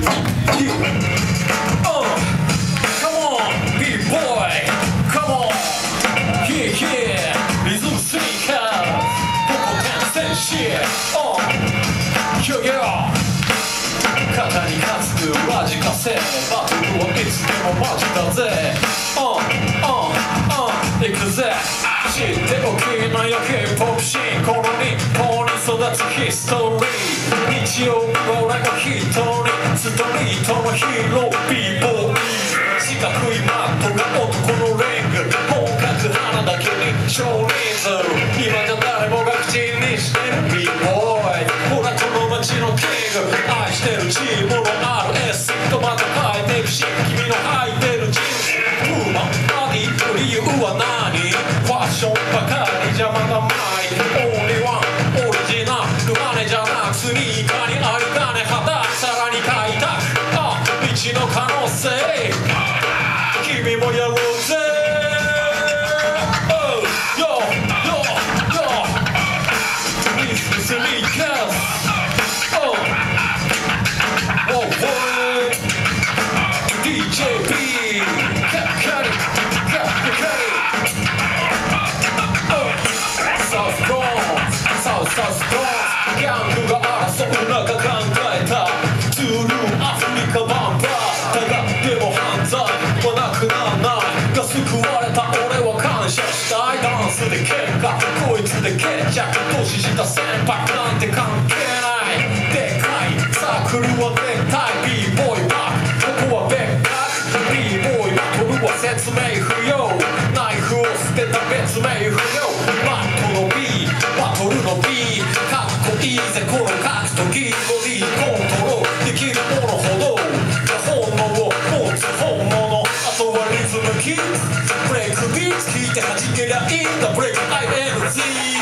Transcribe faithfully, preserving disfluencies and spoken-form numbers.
肩に担ぐラジカセバトルはいつでもマジだぜうんうんうん行くぜ知っておきなよヒップホップシーンこの日本に育つヒストリー日曜俺が一人ストリートのヒーロー ビーボーイ四角いマットが男のリング本格花だけに少人数今じゃ誰もが口にしてる ビーボーイほらこの街のキング愛してるチームの アールエス とまた書いてるし君の履いてるジーンズウーマンバディの理由は何ファッションばかりじゃまだないオンリーワンオリジナルマネじゃなくスニーカーにありかね肌さらに開拓あ未知の可能性君もやろうぜスニーカーズ Oh boy ディージェー B カッカリカッカリサウスコーンサウスサウスコーンギャングが争う中考えたトゥールーアフリカバンバーだがでも犯罪はなくならないが救われた俺は感謝したいダンスで喧嘩こいつで決着年下先輩なんて関係ないでかいサークルは絶対 ビーボーイバックここは別格 ビーボーイバトルは説明不要ナイフを捨てた別名不要バットの B バトルの B かっこいいぜこの格闘技ボディコントロールできるものほど本能を持つ本物あとはリズムキッズブレイクビーツ聞いて弾けりゃいいんだブレイク アイエヌジー